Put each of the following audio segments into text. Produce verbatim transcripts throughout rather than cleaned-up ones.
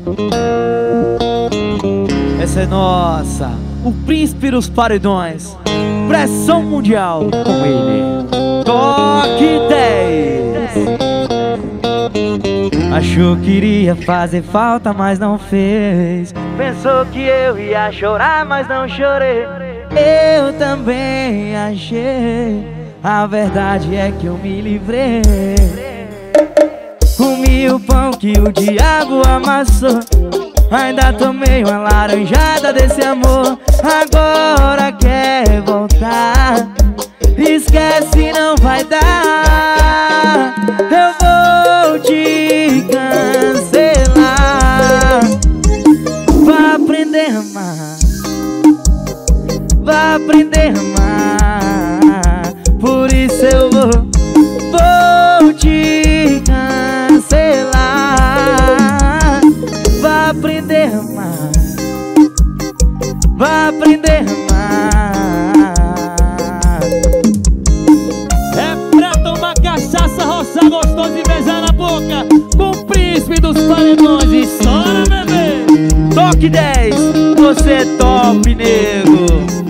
Essa é nossa, o príncipe dos paredões, pressão mundial com ele, Toque dez. Achou que iria fazer falta, mas não fez. Pensou que eu ia chorar, mas não chorei. Eu também achei. A verdade é que eu me livrei. Comi o pão que o diabo amassou. Ainda tomei uma laranjada desse amor. Agora quer voltar. Esquece, não vai dar. Eu vou te cancelar. Vá aprender a amar. Vá aprender a amar. Por isso eu vou, vou te cancelar. Vá aprender a amar. Vá aprender a amar. É pra tomar cachaça, roçar gostoso e beijar na boca com o príncipe dos paredões. Estoura, bebê! Toque dez, você é top, nego.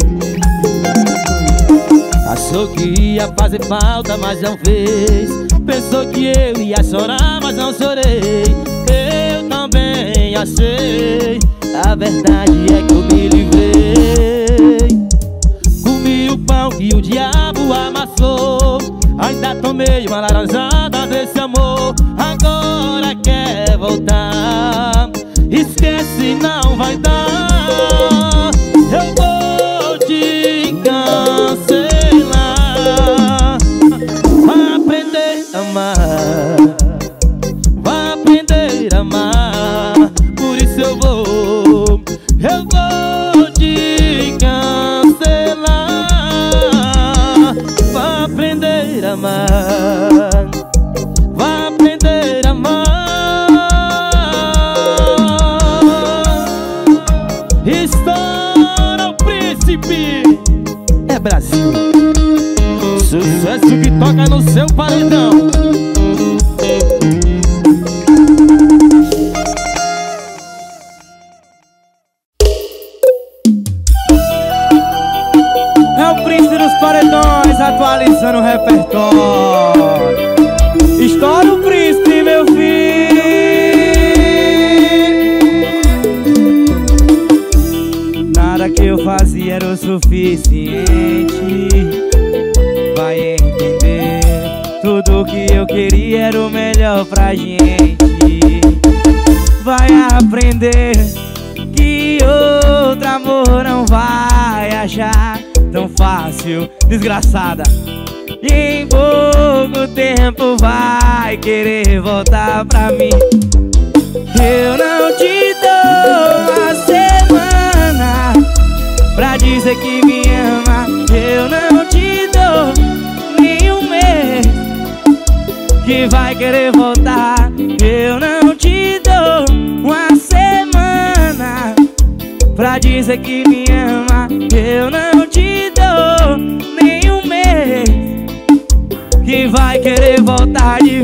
Achou que ia fazer falta, mas não fez. Pensou que eu ia chorar, mas não chorei. Eu também achei. A verdade é que eu me livrei. Comi o pão que o diabo amassou. Ainda tomei uma laranjada desse amor. Agora quer voltar. Esquece, não vai dar. Eu vou te cancelar. Vai aprender a amar. Vai aprender a amar. Por isso eu vou, eu vou te cancelar. Vai aprender a amar. Vai aprender a amar. Estoura o príncipe. É Brasil. Sucesso que toca no seu paredão. É o príncipe dos paredões, atualizando o repertório. Estoura o príncipe, meu filho. Nada que eu fazia era o suficiente. Vai entender, tudo que eu queria era o melhor pra gente. Vai aprender que outro amor não vai achar tão fácil, desgraçada. E em pouco tempo vai querer voltar pra mim. Eu não te dou uma semana pra dizer que me ama. Eu não te dou nem um mês que vai querer voltar. Eu não te dou uma semana pra dizer que me ama. Eu não te dou nem um mês que vai querer voltar de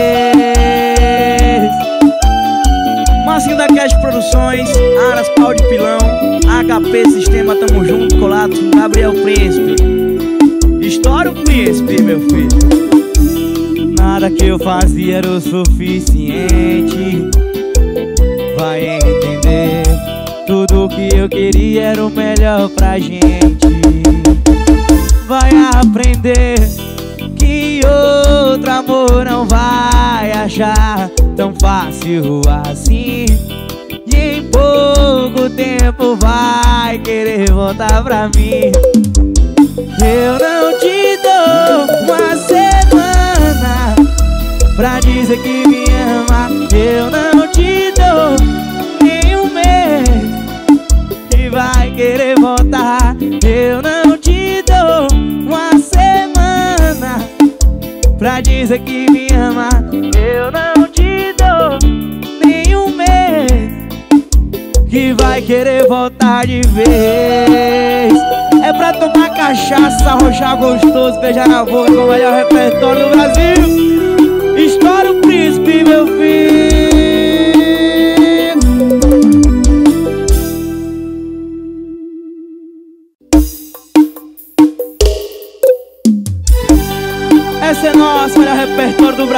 vez. Marcinho da Cash Produções, Aras Pau de Pilão, H P Sistema, tamo junto, colado com Gabriel Príncipe. Estoura o príncipe, meu filho. Nada que eu fazia era o suficiente. Vai entender, tudo que eu queria era o melhor pra gente. Vai aprender que outro amor não vai achar tão fácil assim. E em pouco tempo vai querer voltar pra mim. Eu não te dou uma semana pra dizer que me ama. Eu não te dou nem um mês que vai querer voltar. Eu não te dou uma semana pra dizer que me ama. Eu não te dou nem um mês que vai querer voltar de vez. É pra tomar cachaça, arrochar gostoso, beijar na boca com o melhor repertório do Brasil. Estoura o príncipe, meu filho.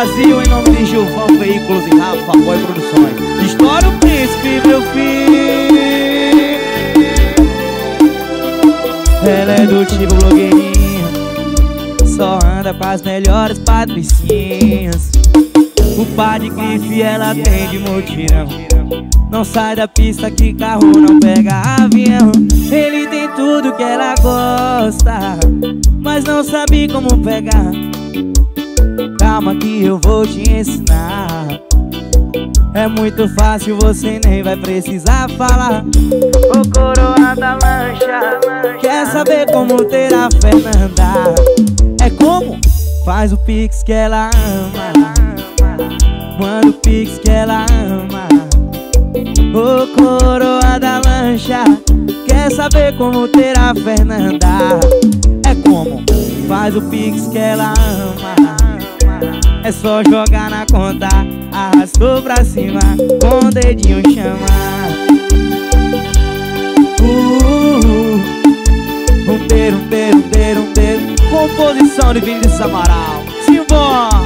Brasil, em nome de Gilvão Veículos e Rafa Boy Produções. Estoura o príncipe, meu filho. Ela é do tipo blogueirinha, só anda com as melhores patricinhas. O par de grife ela tem de mutirão, não sai da pista que carro não pega avião. Ele tem tudo que ela gosta, mas não sabe como pegar. Calma que eu vou te ensinar. É muito fácil, você nem vai precisar falar. Ô coroa da lancha, quer saber como ter a Fernanda? É como? Faz o pix que ela ama, manda o pix que ela ama. Ô coroa da lancha, quer saber como ter a Fernanda? É como? Faz o pix que ela ama. É só jogar na conta, arrastou pra cima, com o dedinho chamar. Uh, um dedo, um dedo, um dedo, um dedo. Composição de Vinícius Amaral. Simbora!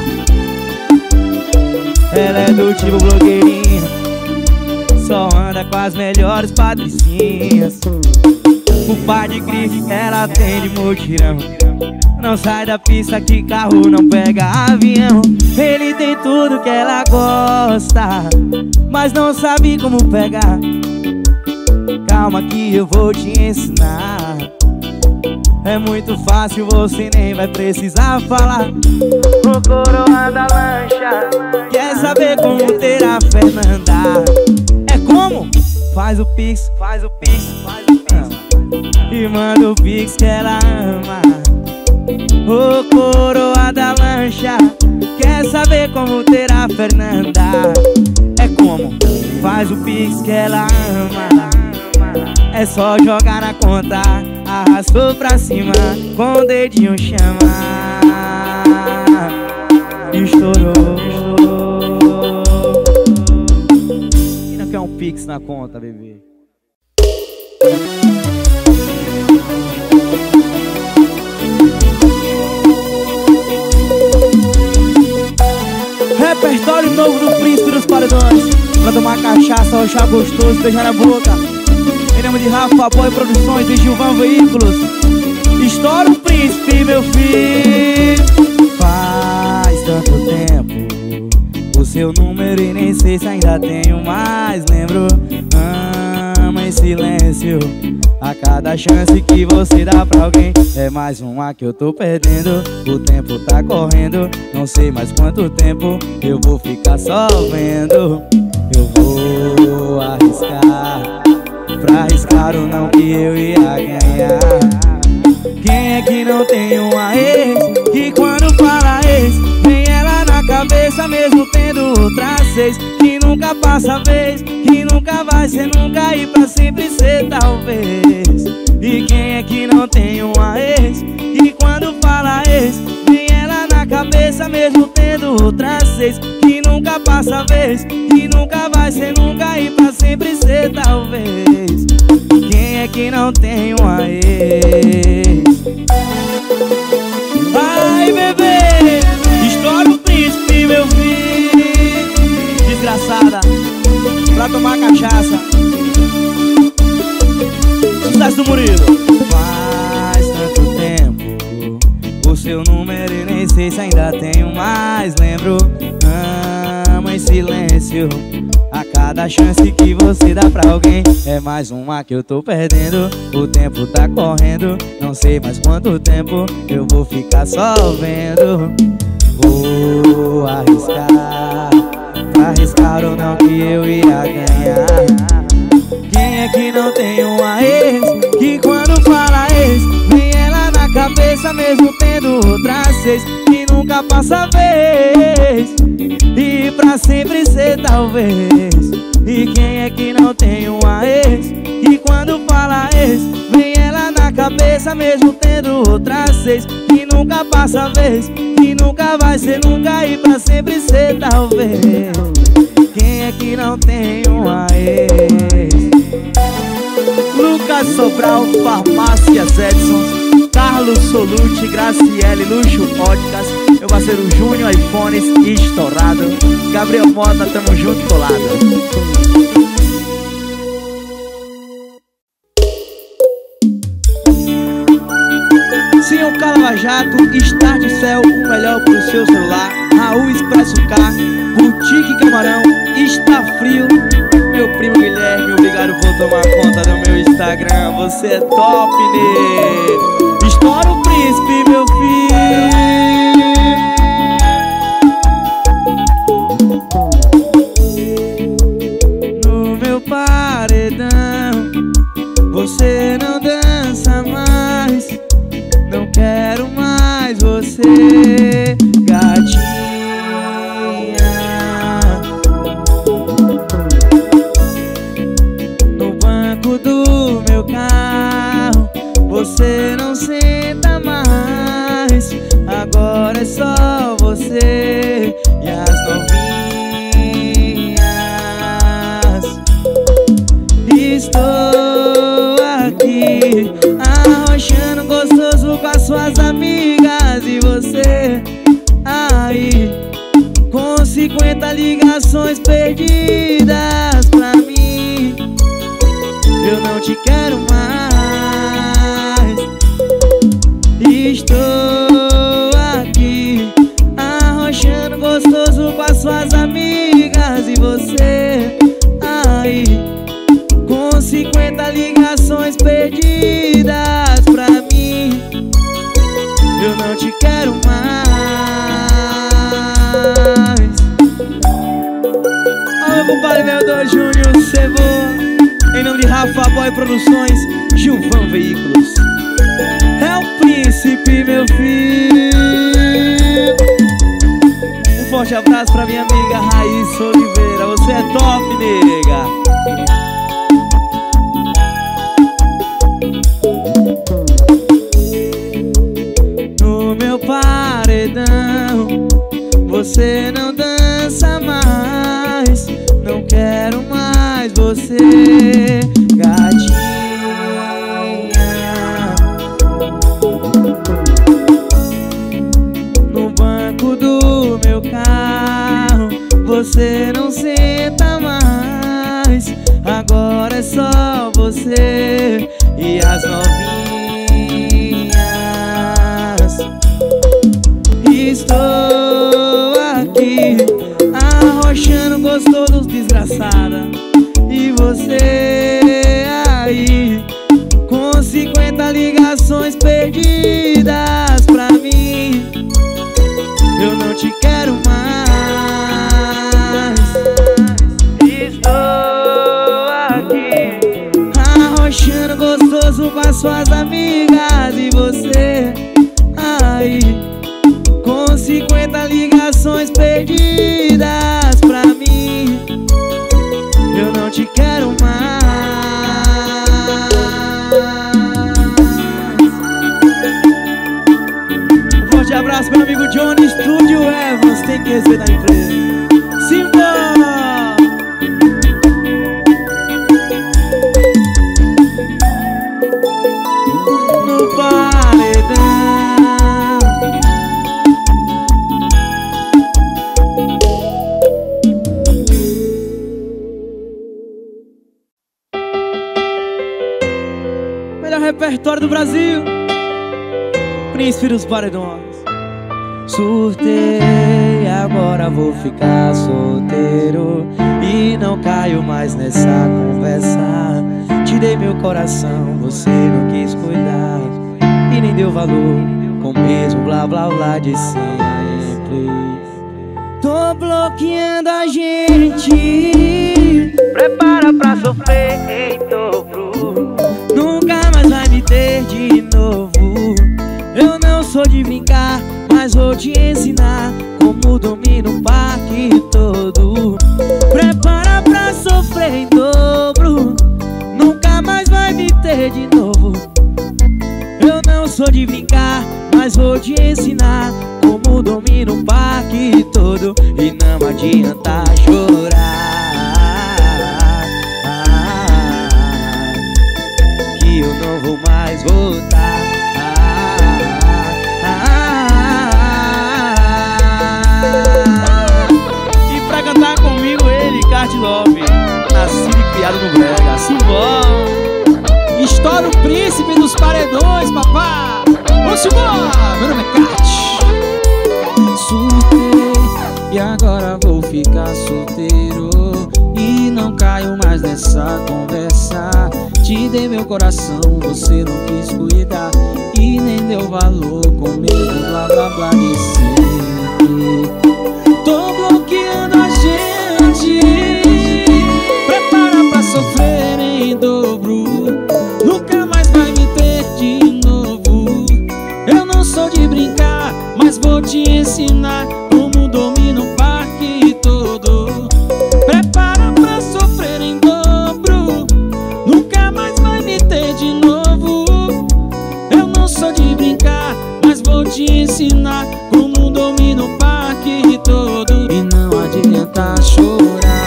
Ela é do tipo blogueirinha, só anda com as melhores patricinhas. O par de grife ela tem de mutirão, não sai da pista que carro não pega avião. Ele tem tudo que ela gosta, mas não sabe como pegar. Calma que eu vou te ensinar. É muito fácil, você nem vai precisar falar. Ô coroa da lancha, quer saber como ter a Fernanda? É como? Faz o pix, faz o pix, faz o pix e manda o pix que ela ama. Ô coroa da lancha, quer saber como ter a Fernanda? É como? Faz o pix que ela ama. É só jogar na conta, arrastou pra cima, com o dedinho chamar. Estourou, estourou. E não quer um pix na conta, bebê? Repertório novo do Príncipe dos Paredões. Pra tomar cachaça, achar gostoso, beijar na boca. Em nome de Rafa Boy Produções e Gilvão Veículos. Estoura o príncipe, meu filho. Faz tanto tempo o seu número e nem sei se ainda tenho mais. Lembro, ama em silêncio. A cada chance que você dá pra alguém é mais uma que eu tô perdendo. O tempo tá correndo, não sei mais quanto tempo eu vou ficar só vendo. Eu vou arriscar, pra arriscar o não que eu ia ganhar. Quem é que não tem uma ex, que quando fala ex vem ela na cabeça mesmo tendo outras seis? Que nunca passa vez, que nunca vai ser nunca e pra sempre ser talvez. E quem é que não tem uma ex, que quando fala ex vem ela na cabeça mesmo tendo outras seis? Que nunca passa vez, que nunca vai ser nunca e pra sempre ser talvez. Quem é que não tem uma ex? Vai, bebê, estoura o príncipe, meu filho. Desgraçada, pra tomar cachaça. Sucesso do Murilo. Faz tanto tempo o seu número e nem sei se ainda tenho mais. Lembro, ama em silêncio. A cada chance que você dá pra alguém é mais uma que eu tô perdendo. O tempo tá correndo, não sei mais quanto tempo eu vou ficar só vendo. Vou arriscar, pra arriscar ou não que eu ia ganhar. Quem é que não tem uma ex, que quando fala ex vem ela na cabeça mesmo tendo outras seis? Que nunca passa vez e pra sempre ser talvez. E quem é que não tem uma ex, que quando fala ex vem ela na cabeça mesmo tendo outras seis? Que nunca passa vez, que nunca vai ser nunca e pra sempre ser talvez. Quem é que não tem uma ex? Lucas Sobral, Farmácias Edson, Carlos Solucci, Graciele, Luxo Óticas, Meu parceiro Júnior iPhones estourado. Gabriel Mota, tamo junto e colado. Senhor Calava Jato, Start Cell, o melhor pro seu celular. Raul Expresso K, Boutique Camarão, está frio. Meu primo Guilherme, obrigado por tomar conta do meu Instagram. Você é top, né? Estoura o príncipe, meu filho. No meu paredão, você não dança mais. Não quero mais você, gatinha. No banco do meu carro, você não senta mais. Agora é só você e as novinhas. Estou aqui arrochando gostoso com as suas amigas. E você aí com cinquenta ligações perdidas pra mim. Eu não te quero mais. Estou aqui arrochando gostoso com as suas amigas. E você aí com cinquenta ligações perdidas pra mim. Eu não te quero mais. Alô, compadre meu do Júnior Cebola. Em nome de Rafa Boy Produções, Gilvan Veículos. É o príncipe, meu filho. Um forte abraço pra minha amiga Raíssa Oliveira. Você é top, nega. Paredão, você não dança mais. Não quero mais você, gatinha. No banco do meu carro, você não senta mais. Agora é só você e as novinhas. Estou aqui arrochando gostoso, desgraçada. E você aí com cinquenta ligações perdidas pra mim. Eu não te quero mais. Estou aqui arrochando gostoso com as suas amigas. E você aí com cinquenta ligações perdidas pra mim. Eu não te quero mais. Um forte abraço, meu amigo Johnny, Estúdio Evans. Tem que respeitar a empresa. Simbora! No paredão, repertório do Brasil, Príncipe dos Paredões. Surtei, agora vou ficar solteiro e não caio mais nessa conversa. Te dei meu coração, você não quis cuidar e nem deu valor, com o mesmo blá blá blá de sempre. Tô bloqueando a gente, prepara pra sofrer em dobro. Nunca mais vai me ter de novo. Eu não sou de brincar, mas vou te ensinar como domino o parque todo. Prepara pra sofrer em dobro. Nunca mais vai me ter de novo. Eu não sou de brincar, mas vou te ensinar como domino o parque todo. E não adianta chorar, que eu não vou mais voltar. Love, nascido e criado no brega. Simbora! Estoura o príncipe dos paredões, papá. Vamos embora! Meu nome é Cat. Surtei e agora vou ficar solteiro e não caio mais nessa conversa. Te dei meu coração, você não quis cuidar e nem deu valor com medo, blá blá blá de sempre. Tô bloqueando a gente, prepara pra sofrer em dobro. Nunca mais vai me ter de novo. Eu não sou de brincar, mas vou te ensinar como domino o parque todo. Prepara pra sofrer em dobro. Nunca mais vai me ter de novo. Eu não sou de brincar, mas vou te ensinar como domino o parque todo. E não adianta chorar,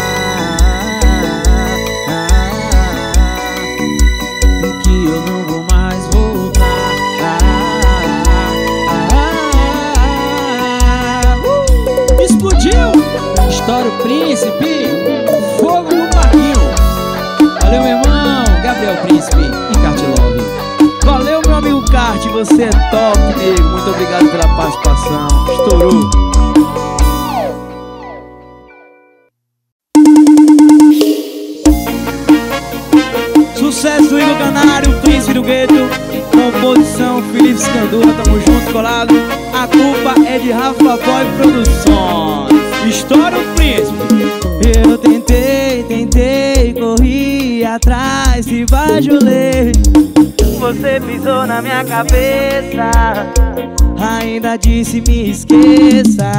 que eu não vou mais voltar. uh! Explodiu! Estoura o príncipe, fogo no parquinho. Valeu, meu irmão, Gabriel Príncipe e Cat Love. Valeu, meu amigo Kart, você é top, amigo. Muito obrigado pela participação. Estourou. Sucesso do Igor Canário, Príncipe do Gueto. Composição Felipe Scandura, tamo junto, colado. A culpa é de Rafa Boy Produções. Estoura o Príncipe. Eu tentei, tentei, corri atrás e bajulei. Você pisou na minha cabeça, ainda disse me esqueça.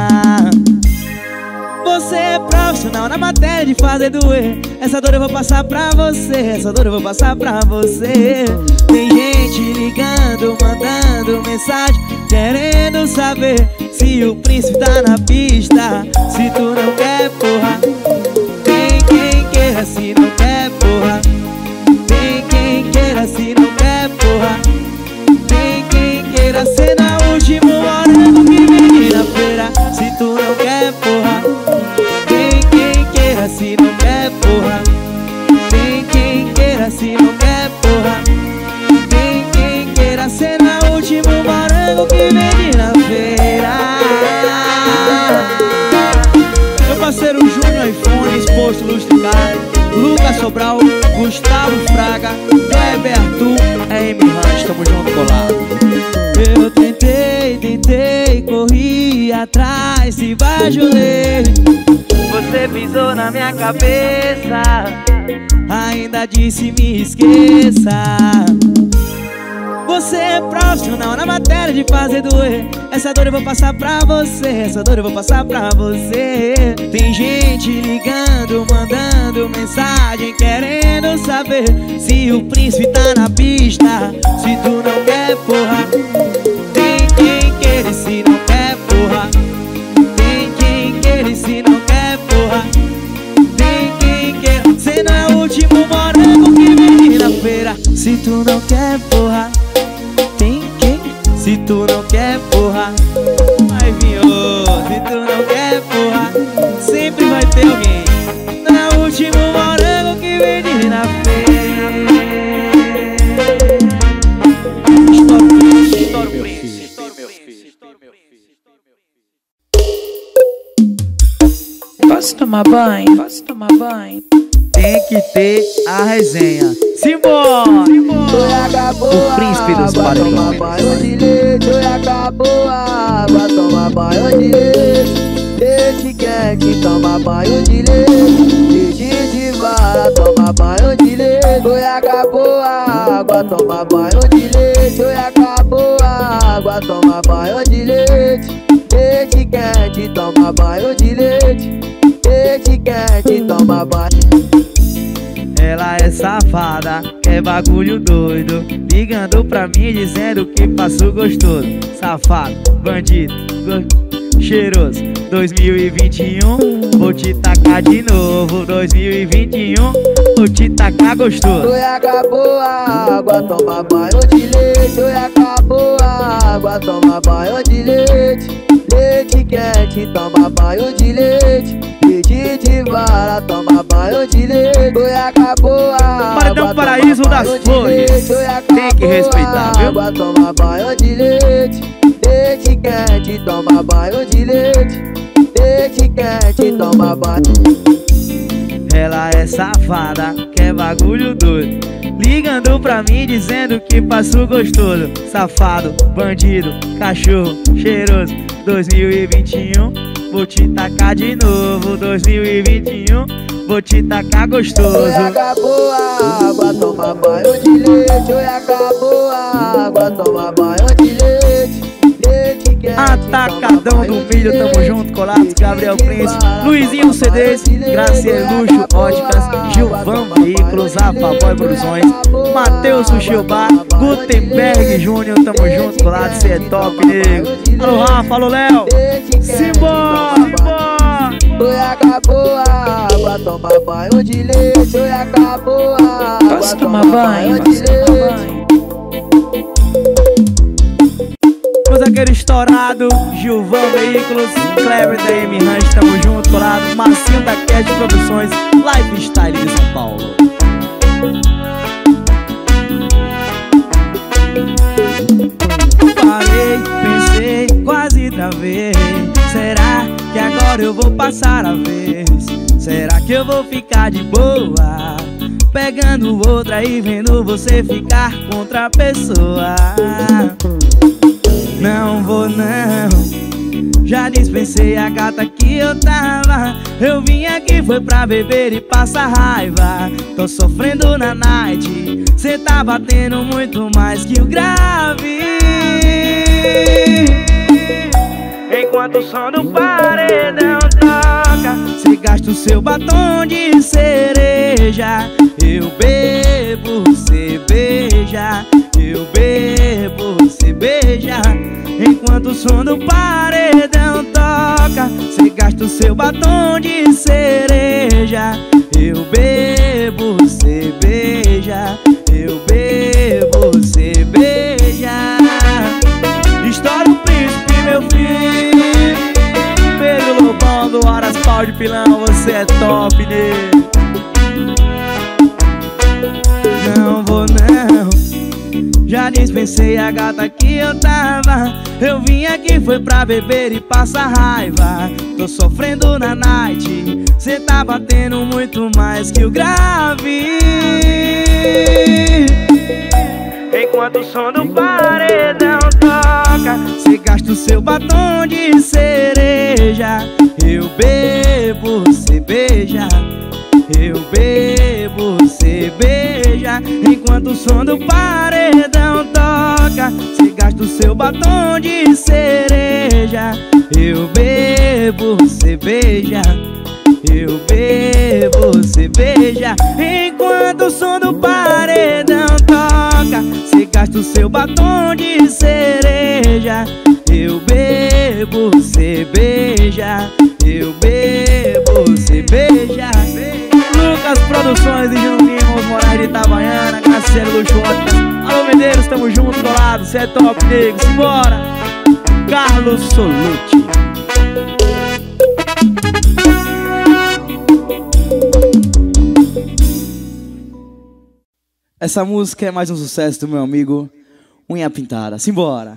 Você é profissional na matéria de fazer doer. Essa dor eu vou passar pra você, essa dor eu vou passar pra você. Tem gente ligando, mandando mensagem, querendo saber se o príncipe tá na pista. Se tu não quer, porra, tem quem queira. Se não quer, porra, tem quem queira. Se não quer, porra, tem quem queira. Ser na última morango que vem na feira. Se tu não quer, porra, tem quem queira. Se não quer, porra, tem quem queira. Se não quer, porra, tem quem queira. Ser na última morango que vem na feira. Meu parceiro Júnior iPhone, exposto lustricado, Lucas Sobral, Gustavo Fraga, Kleber Arthur, é M. Ranch, tamo junto, colado. Eu tentei, tentei, corri atrás e bajulei. Você pisou na minha cabeça, ainda disse me esqueça. Você é profissional na matéria de fazer doer. Essa dor eu vou passar pra você, essa dor eu vou passar pra você. Tem gente ligando, mandando mensagem, querendo saber se o príncipe tá na pista. Se tu não quer, porra, tem quem queira. Se não quer, porra, tem quem queira. Se não quer, porra, tem quem queira. Cê não é o último morango que vem na feira. Se tu não quer, porra, tem quem? Se tu não quer, porra, vai vir outro. Se tu não quer, porra, sempre vai ter alguém. Não é o último morango que vem na feira. Estoura o príncipe, estoura o príncipe, estoura o príncipe. Posso tomar banho? Posso tomar banho? Tem que ter a resenha. Simbora! O príncipe dos paredões. Toma banho de leite, oi, acabou a água. Toma banho de leite, leite quente. Toma banho de leite, leite de vara. Toma banho de leite, oi, acabou a água. Toma banho de leite, oi, acabou a água. Toma banho de leite, leite quente. Toma banho de leite, leite quente. Toma banho. Ela é safada, é bagulho doido, ligando pra mim dizendo que faço gostoso. Safado, bandido, go... cheiroso. Dois mil e vinte e um, vou te tacar de novo. Dois mil e vinte e um, vou te tacar gostoso. Oi, acabou a água, toma banho de leite. Oi, acabou a água, toma banho de leite. Leite quente, toma banho de leite. Leite de vara, toma banho de leite. Oi, acabou a água, Paredão Paraíso das Flores, tem que respeitar, viu? Água, toma banho de leite. Leite quente, toma banho de leite. Leite quente, toma banho. Ela é safada, quer bagulho doido, ligando pra mim dizendo que passo gostoso. Safado, bandido, cachorro, cheiroso. Dois mil e vinte e um, vou te tacar de novo. Dois mil e vinte e um, vou te tacar gostoso. Oi, acabou a água, toma banho de leite. Oi, acabou a água, toma banho de leite. Leite quente, Atacadão do Milho, tamo junto, colados, Gabriel Prince, Luizinho C Ds, Graciela Luxo, Óticas, Gilvan Veículos, Apaboy Produções, Matheus Sushi Bar, Gutenberg Júnior, tamo junto, colados, cê é top, nego. Alô Rafa, alô Léo, simbora, simbora. Oi, acabou a água, toma banho de leite. Oi, acabou a água, Posso tomar banho? de Posso tomar leite. banho? Temos aquele estourado, Gilvan Veículos, Kleber da M Ranch, tamo junto, colado, Marcinho da Cat Produções, Lifestyle de São Paulo. Parei, pensei, quase travei. Será que agora eu vou passar a vez? Será que eu vou ficar de boa, pegando outra e vendo você ficar com outra pessoa? Não vou não, já dispensei a gata que eu tava. Eu vim aqui foi pra beber e passar raiva. Tô sofrendo na night, cê tá batendo muito mais que o grave. Enquanto o som do paredão toca, cê gasta o seu batom de cereja. Eu bebo, cê beija. Eu bebo, cê beija. Enquanto o som do paredão toca, cê gasta o seu batom de cereja. Eu bebo, cê beija. Eu bebo, cê beija. Estoura o príncipe, meu filho. Pedro Lobão do Horas Pau de Pilão, você é top, né? Não vou não, já dispensei a gata que eu tava. Eu vim aqui foi pra beber e passar raiva. Tô sofrendo na night, cê tá batendo muito mais que o grave. Enquanto o som do paredão toca, cê gasta o seu batom de cereja. Eu bebo, cê beija. Eu bebo, cê beija. Enquanto o som do paredão toca, cê gasta o seu batom de cereja. Eu bebo, cê beija. Eu bebo, cê beija. Enquanto o som do paredão toca, cê gasta o seu batom de cereja. Eu bebo, cê beija. Eu bebo, cê beija. Lucas Produções e Juninho Moraes de Itabaiana, Graciela Luxo Óticas. Alô Medeiros, tamo junto, colado, cê é top, nego, simbora. Carlos Solucci. Essa música é mais um sucesso do meu amigo Unha Pintada, simbora.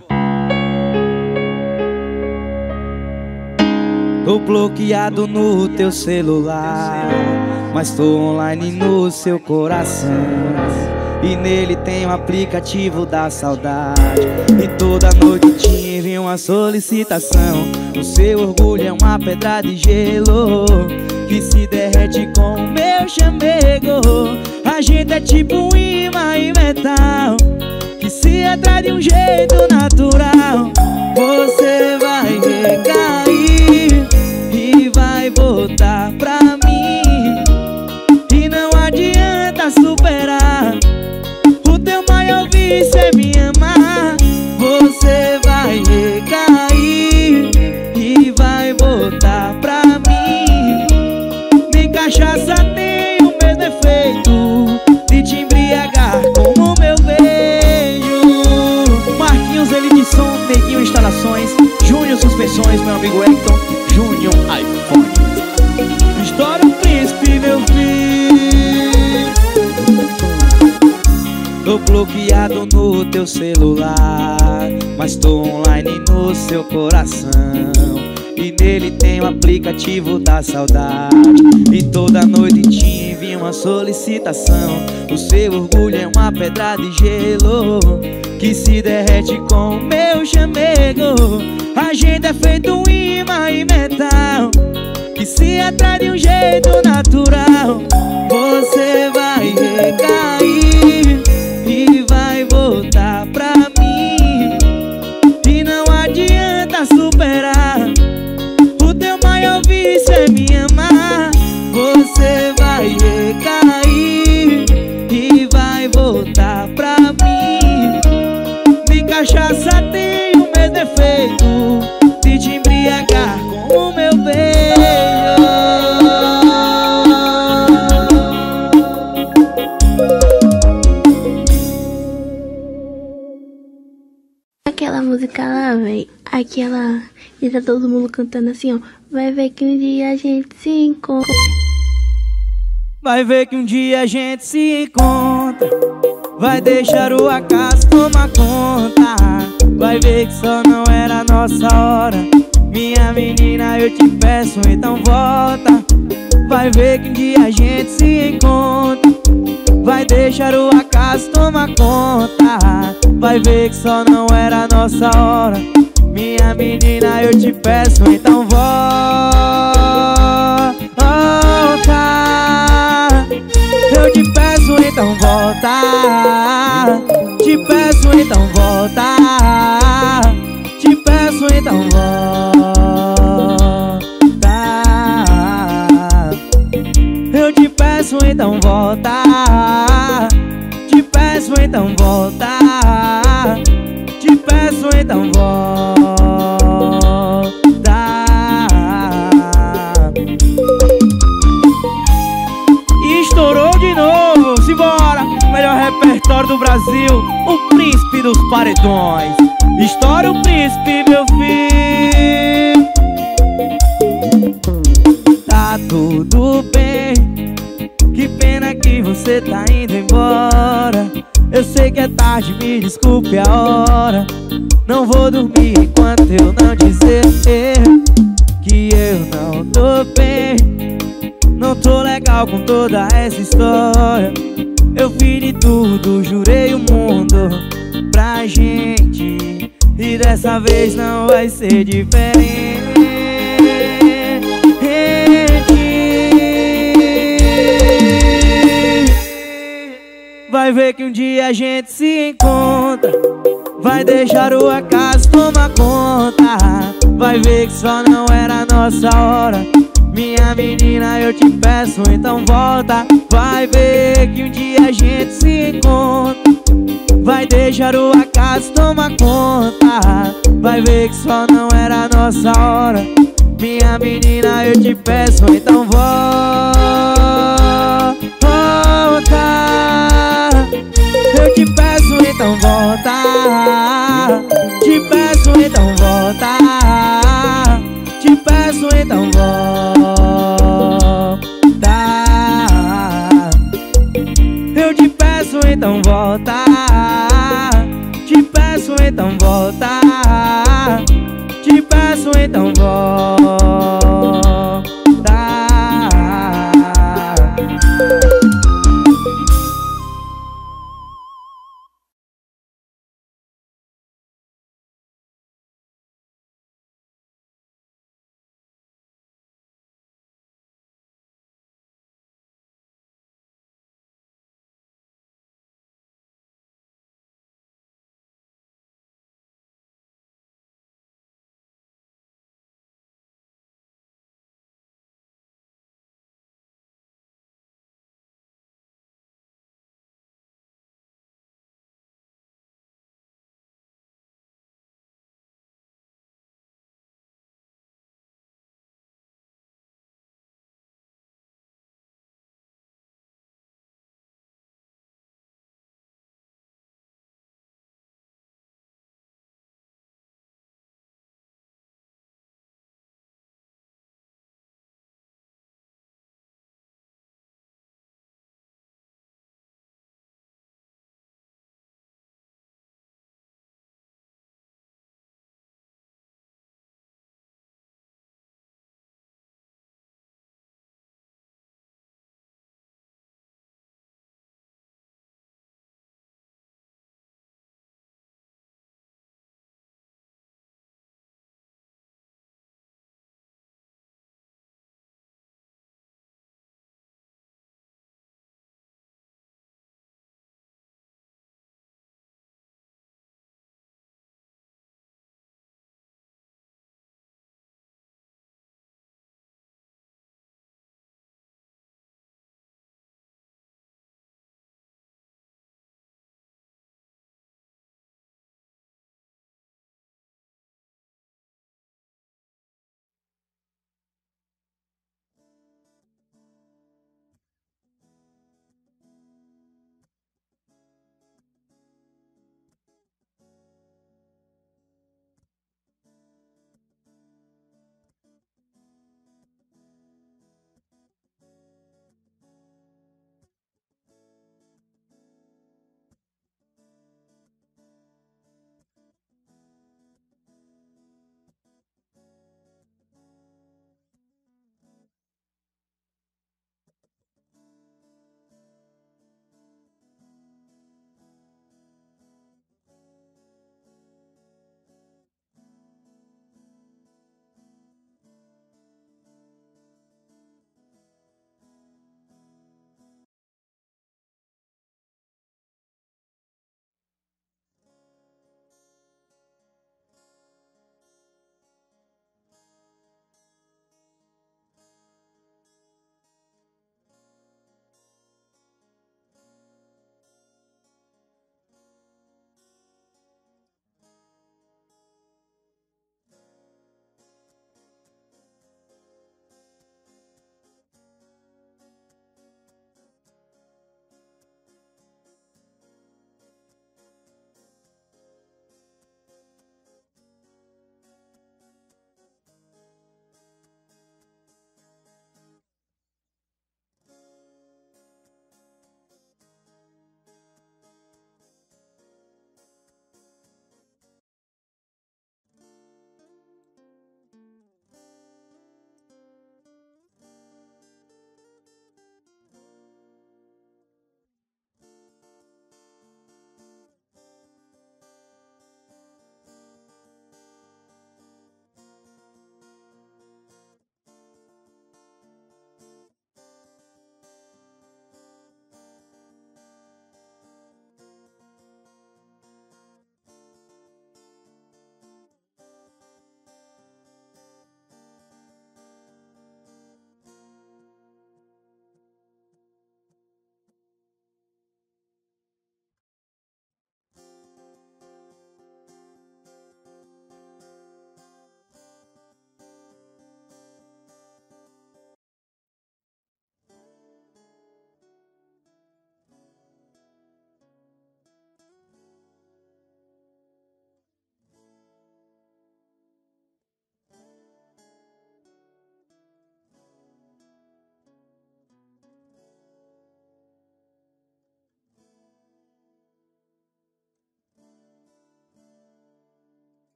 Tô bloqueado no teu celular, mas tô online no seu coração. E nele tem o aplicativo da saudade. E toda noite te envio uma solicitação. O seu orgulho é uma pedra de gelo que se derrete com o meu chamego. A gente é tipo um imã e metal que se atrai de um jeito natural. Você vai recair e vai voltar pra mim, e não adianta superar. O teu maior vício é me amar. Você vai recair e vai bloqueado no teu celular, mas tô online no seu coração. E nele tem o aplicativo da saudade. E toda noite te envio uma solicitação. O seu orgulho é uma pedra de gelo que se derrete com o meu chamego. A gente é feito um imã e metal que se atrai de um jeito natural. Você vai recair e vai voltar pra mim, e não adianta superar. O teu maior vício é me amar. Você vai recair e vai voltar pra mim. De cachaça tem o mesmo efeito de te embriagar com o meu beijo. Aquela música lá, véi, aquela e tá todo mundo cantando assim, ó. Vai ver que um dia a gente se encontra. Vai ver que um dia a gente se encontra. Vai deixar o acaso tomar conta. Vai ver que só não era a nossa hora. Minha menina, eu te peço, então volta. Vai ver que um dia a gente se encontra. Vai deixar o acaso tomar conta. Vai ver que só não era a nossa hora. Minha menina, eu te peço, então volta. Eu te peço, então volta. Te peço, então volta. Te peço, então volta. Eu te peço, então volta. Te peço, então volta. Te peço, então volta. E estourou de novo, simbora. Melhor repertório do Brasil, o príncipe dos paredões. Estoura o príncipe, meu filho. Tá tudo bem, que pena que você tá indo embora. Eu sei que é tarde, me desculpe a hora. Não vou dormir enquanto eu não dizer que eu não tô bem. Não tô legal com toda essa história. Eu fiz de tudo, jurei o mundo pra gente, e dessa vez não vai ser diferente. Vai ver que um dia a gente se encontra. Vai deixar o acaso tomar conta. Vai ver que só não era a nossa hora. Minha menina, eu te peço, então volta. Vai ver que um dia a gente se encontra. Vai deixar o acaso tomar conta. Vai ver que só não era a nossa hora. Minha menina, eu te peço, então volta. Eu te peço, então volta. Te peço, então volta. Te peço, então volta. Eu te peço, então volta. Te peço, então volta. Te peço, então volta.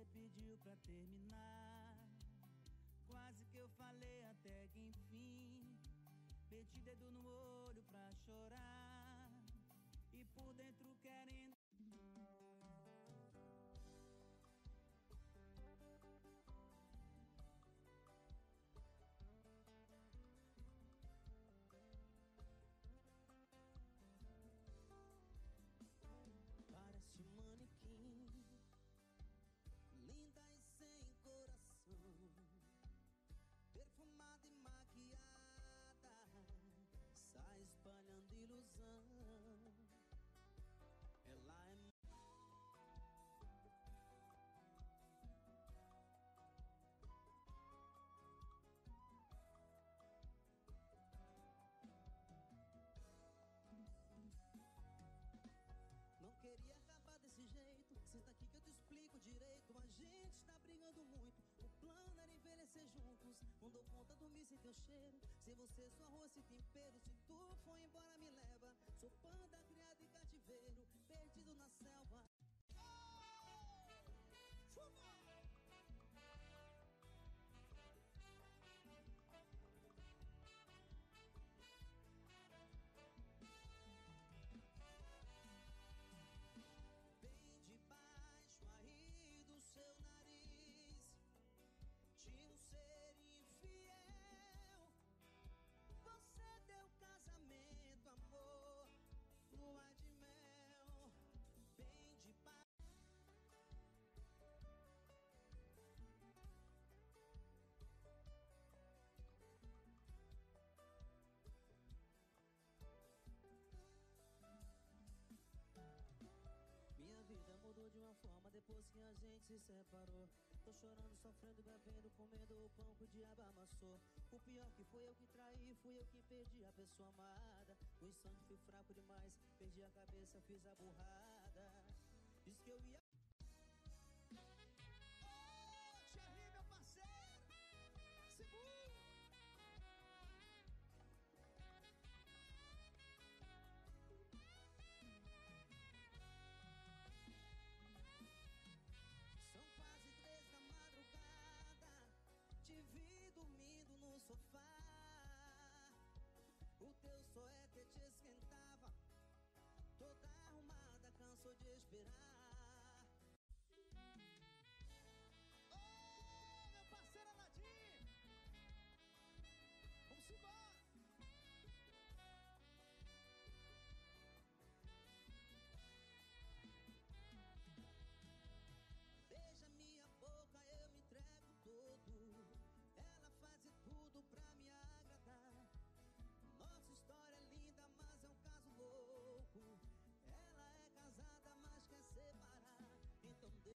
pediu pra terminar. Quase que eu falei até que enfim. Meti dedo no olho pra chorar. E por dentro querendo. Parece um manequim, linda e sem coração, perfumada e maquiada, sai espalhando ilusão. Ela é não queria acabar desse jeito. Senta aqui que eu te explico direito. A gente tá brigando muito. O plano era envelhecer juntos. Não dou conta de dormir sem teu cheiro. Sem você sou arroz e tempero. Se tu for embora me leva. Sou panda criado em cativeiro, perdido na selva. Seu nariz tinha um ser infiel. Você deu casamento, amor, lua de mel, bem de paz. Minha vida mudou de uma forma depois que a gente se separou. Tô chorando, sofrendo, bebendo, comendo o pão que o diabo amassou. O pior que foi eu que traí, fui eu que perdi a pessoa amada. No instante fui fraco demais, perdi a cabeça, fiz a burrada. Disse que eu ia... Ô, Thierry, meu parceiro, segura! São quase três da madrugada, te vi dormindo no sofá. O teu suéter te esquentava, toda arrumada, cansou de esperar. Ô, oh, meu parceiro Aladim, vamos embora. Beija minha boca, eu me entrego todo. Ela faz de tudo pra me agradar. Nossa história é linda, mas é um caso louco. Ela é casada, mas quer separar. Então deixa.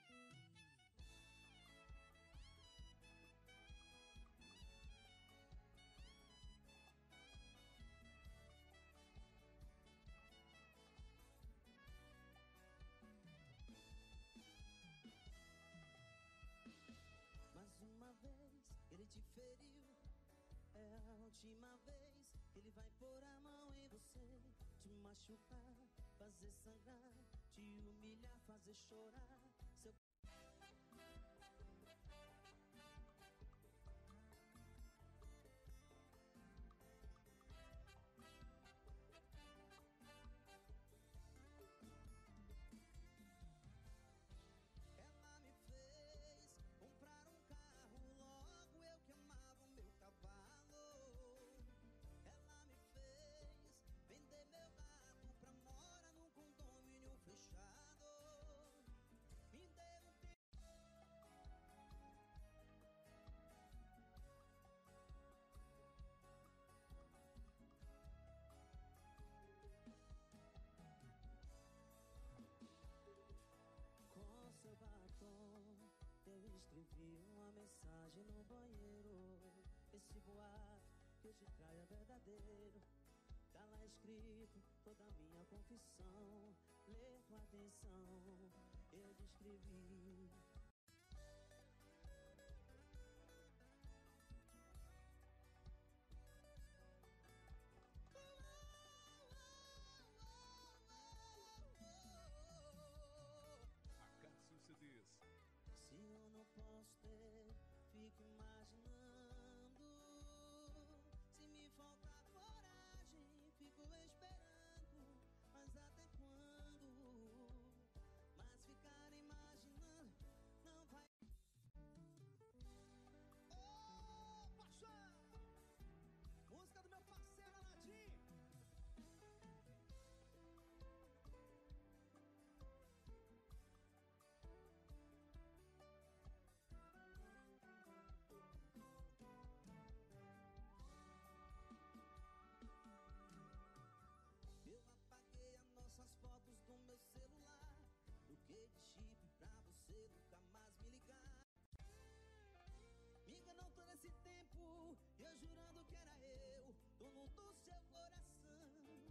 Mais uma vez ele te feriu. É a última vez que ele vai pôr a mão em você, te machucar, fazer sangrar, te humilhar, fazer chorar. Seu ela me fez comprar um carro, logo eu que amava o meu cavalo. Ela me fez vender meu gato pra morar num condomínio fechado. Me deu um tempo. Com seu batom eu escrevi uma mensagem no banheiro. Esse boato que eu te traio é verdadeiro. Tá lá escrito toda a minha confissão. Lê com atenção, eu descrevi. Acácio C Ds. Se posso ter. Fico imaginando. Se me faltar coragem, fico esperando. Mas até quando? Mas ficar imaginando não vai. Ô, paixão! Música do meu parceiro Aladim. Eu apaguei as nossas fotos do meu celular. Troquei de chip pra você nunca mais me ligar. Me enganou todo esse tempo, eu jurando que era eu, dono do seu coração.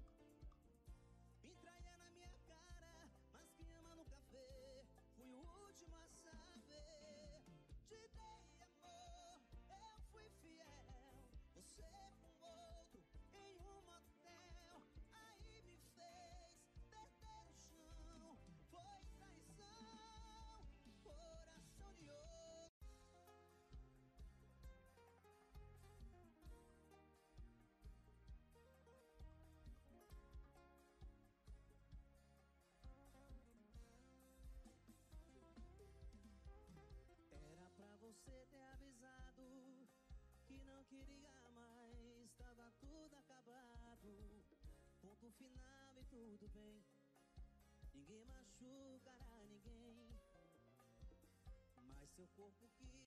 Me traía na minha cara, mas quem ama nunca vê. Fui o último a saber. Te dei amor, eu fui fiel. Você com outro em um motel. Aí me fez perder o chão. Foi traição, coração de ouro. Pra você ter avisado que não queria mais, tava tudo acabado. Ponto final e tudo bem. Ninguém machucará ninguém. Mas seu corpo que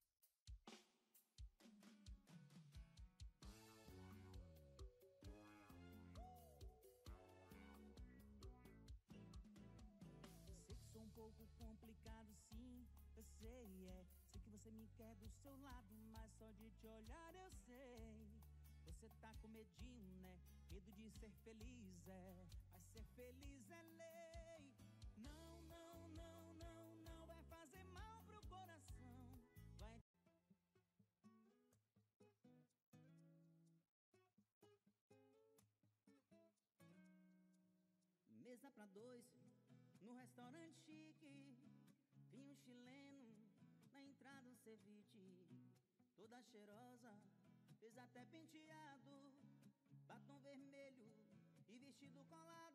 sei que sou um pouco complicado, sim. Eu sei, é, sei que você me quer do seu lado, mas só de te olhar eu sei. Você tá com medinho, né? Medo de ser feliz, é. Mas ser feliz é lei. Não, não, não, não, não vai fazer mal pro coração. Vai. Mesa pra dois, no restaurante chique. Vinho chileno, na entrada um ceviche. Toda cheirosa, fez até penteado. Batom vermelho e vestido colado.